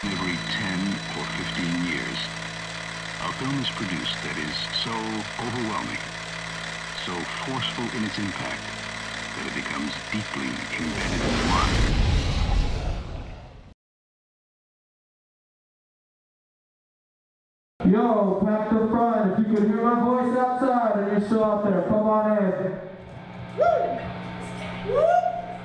Every 10 or 15 years, a film is produced that is so overwhelming, so forceful in its impact, that it becomes deeply embedded in the mind. Yo, pack the front. If you can hear my voice outside and you're still out there, come on in. Woo! Woo!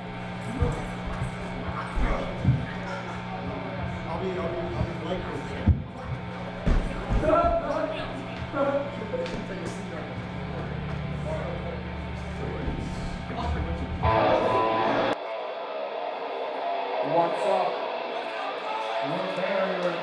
I'll be late for this. What's up? We're there.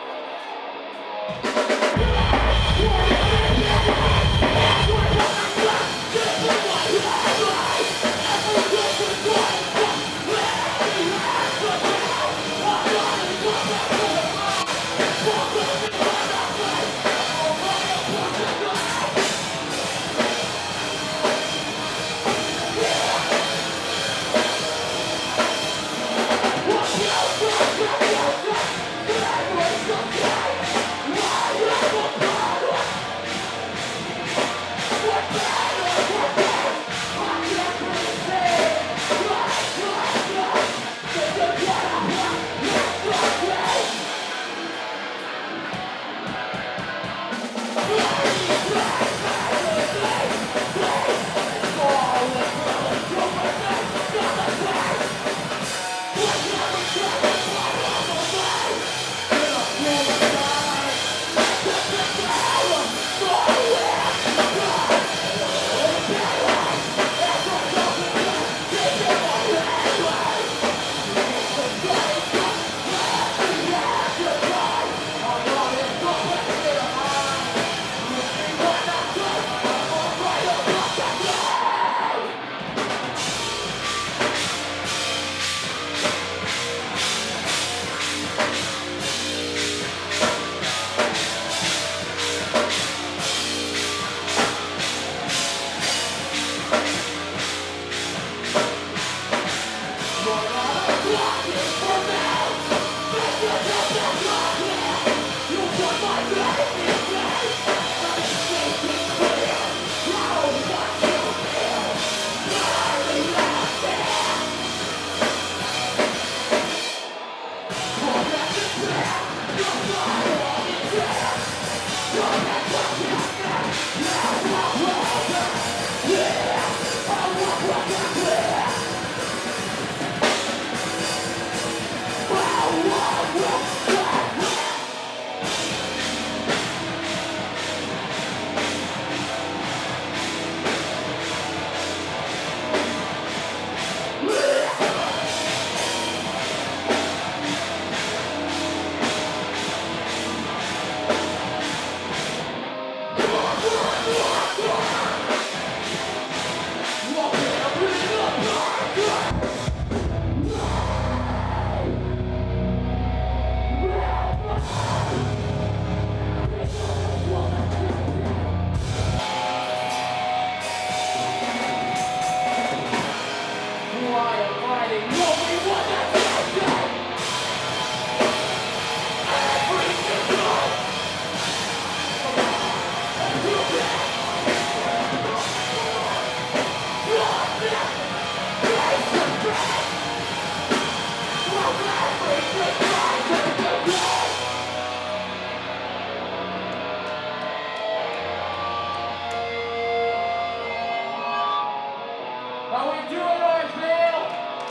How we doing, Orangeville?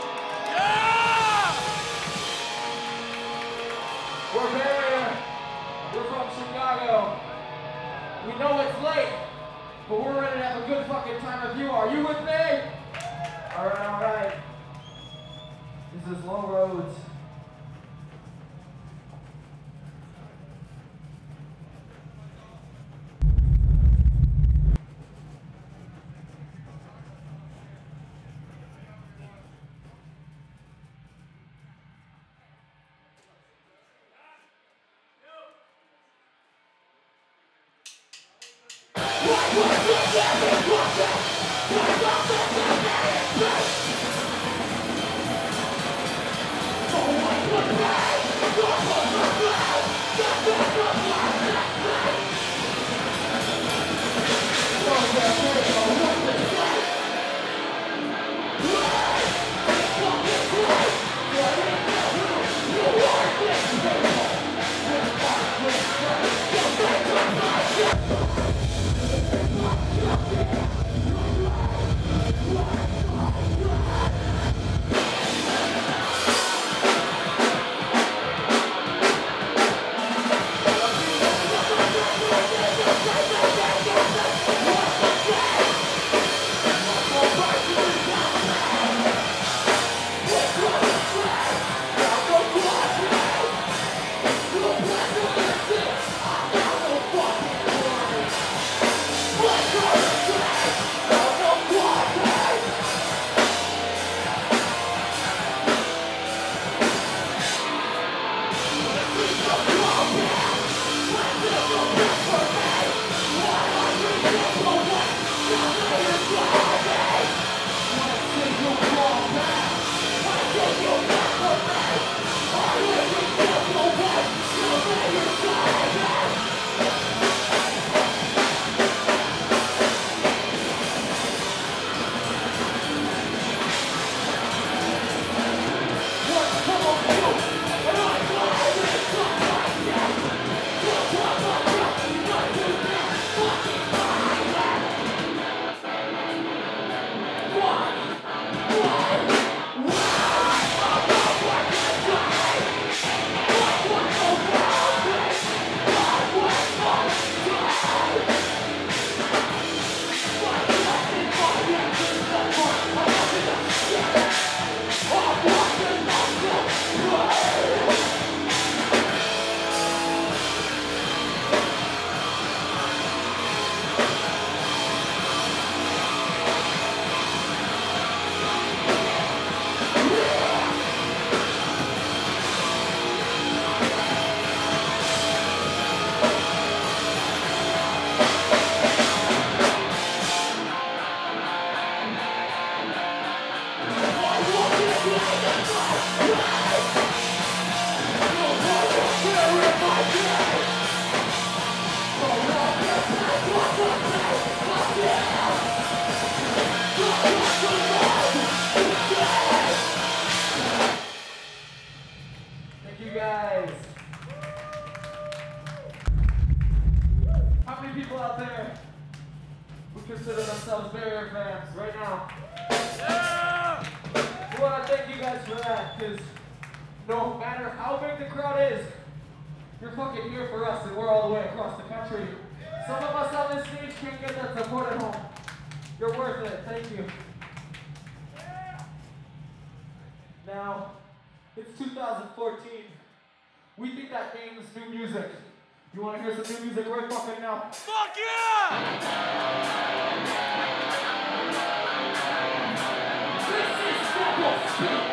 Yeah! We're here. We're from Chicago. We know it's late, but we're ready to have a good fucking time if you are. You with me? All right. This is Long Roads. Oh, Thank you guys. How many people out there who consider themselves barrier fans right now? Yeah! I want to thank you guys for that, because no matter how big the crowd is, you're fucking here for us, and we're all the way across the country. Some of us on this stage can't get that support at home. You're worth it. Thank you. Yeah. Now, it's 2014. We think that means new music. You want to hear some new music right fucking now? Fuck yeah! This is Double Speak.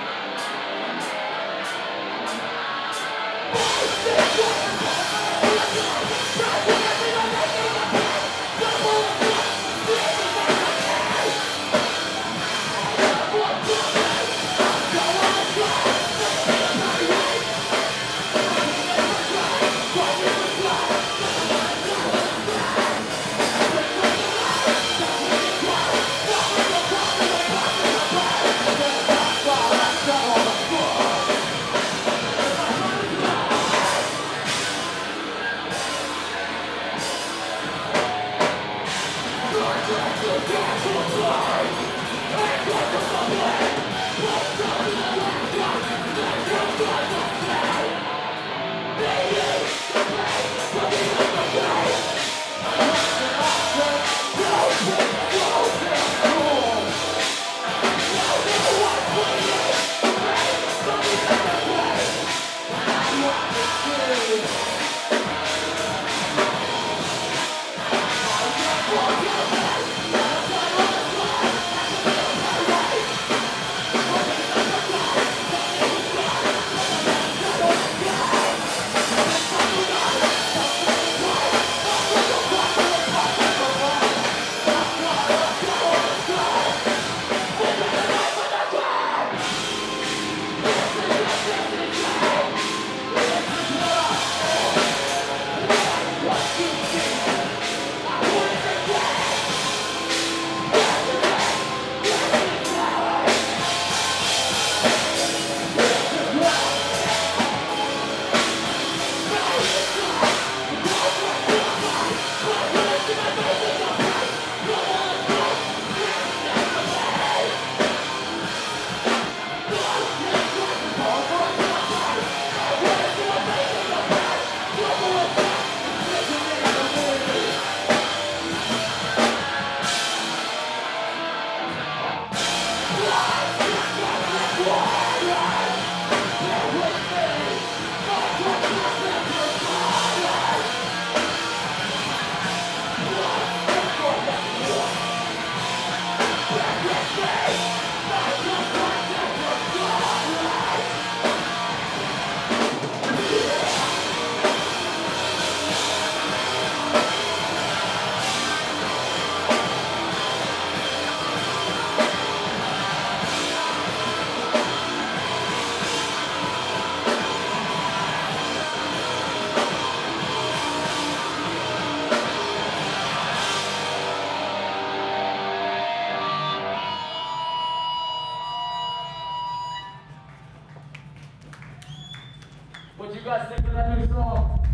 What do you guys think of that new song?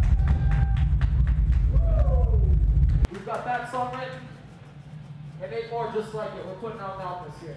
We've got that song written, and 8 more just like it. We're putting out an album this year.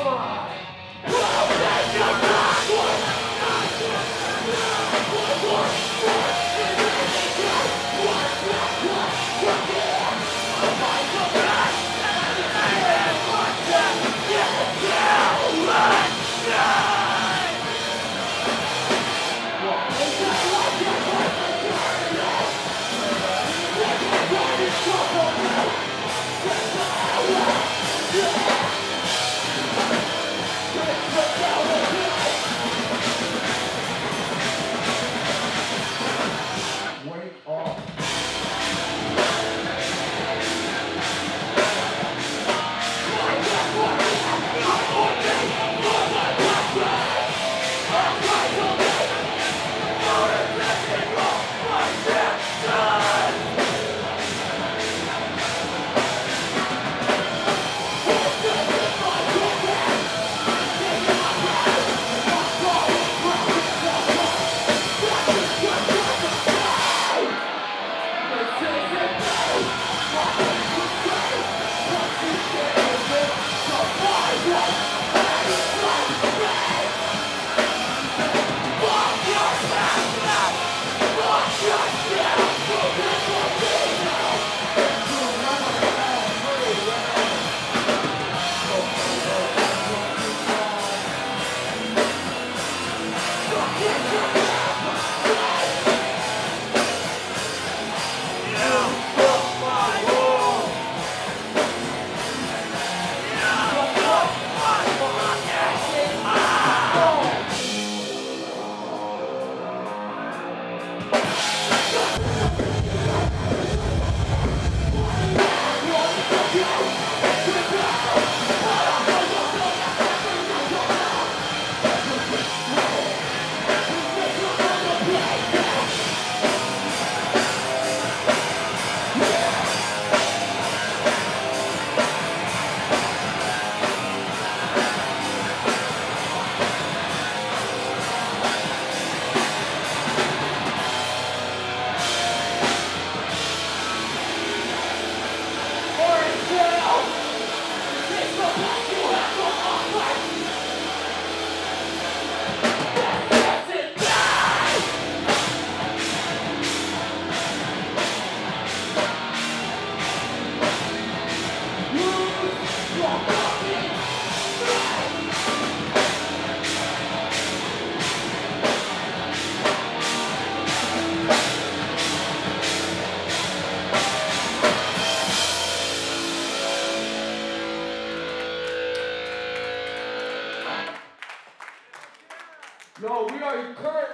War!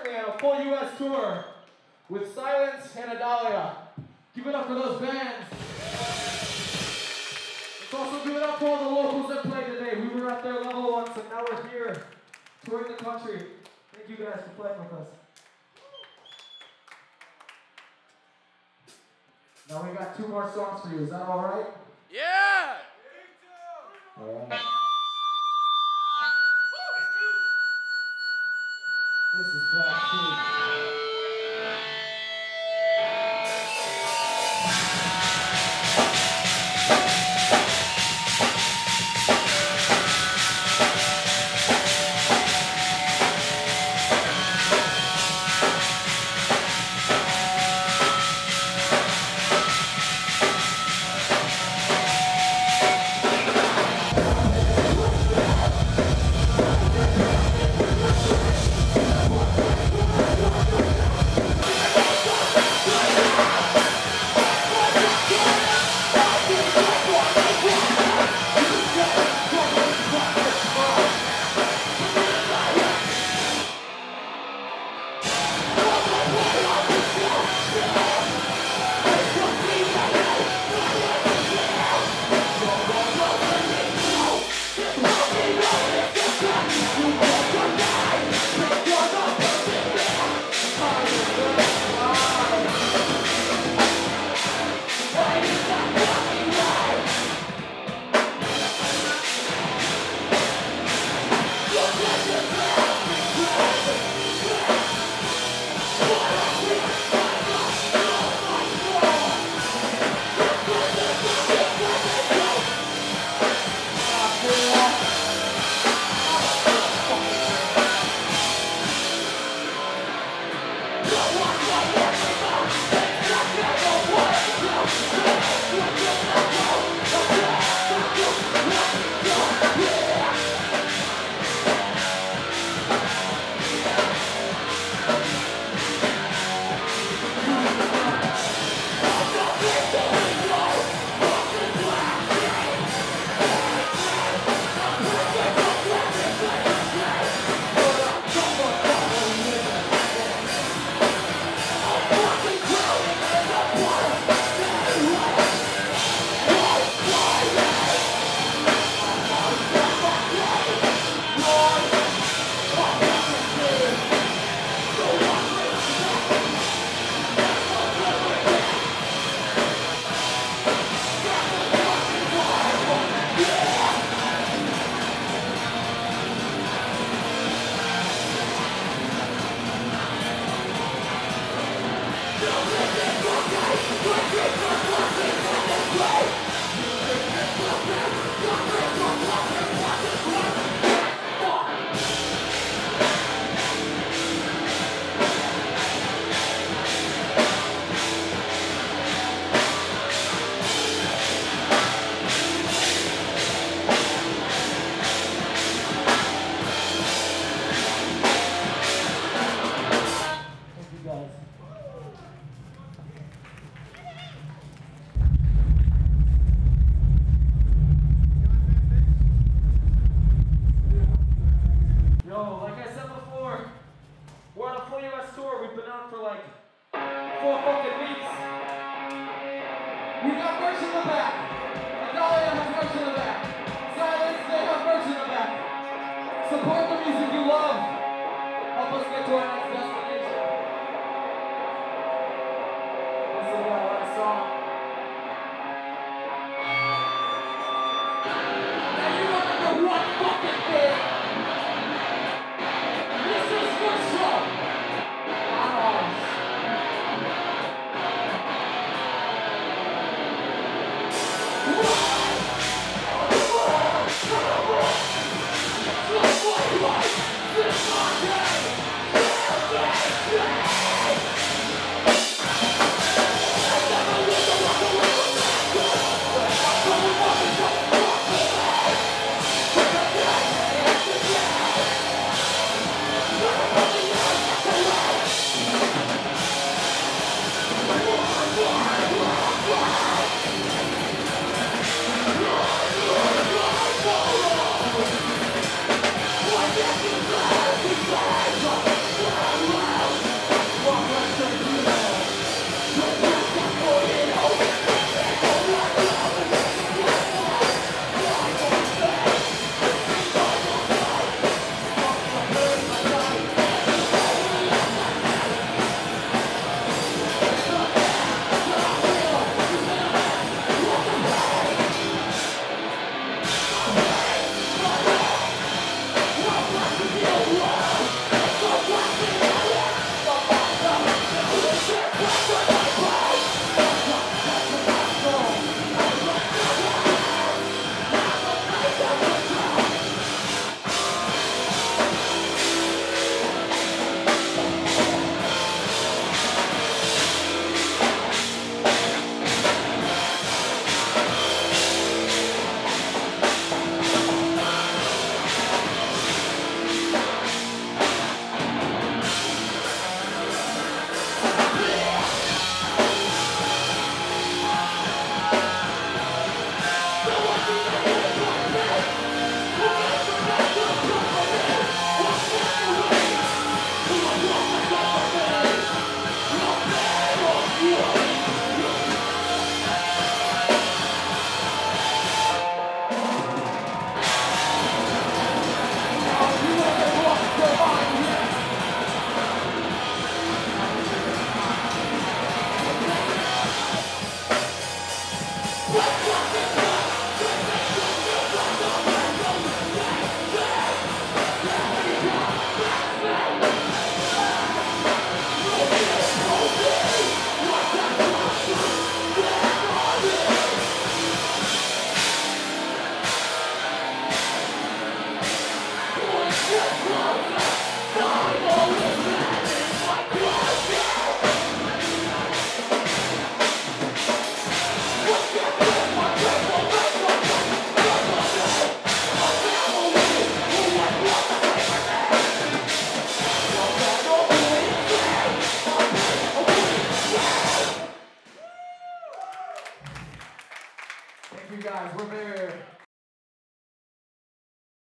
currently on a full US tour with Silence and Adalia. Give it up for those bands. Let's also give it up for all the locals that played today. We were at their level once and now we're here touring the country. Thank you guys for playing with us. Now we got 2 more songs for you. Is that all right? Yeah! All right. This is Black Sheep. Support the music you love. Help us get to our next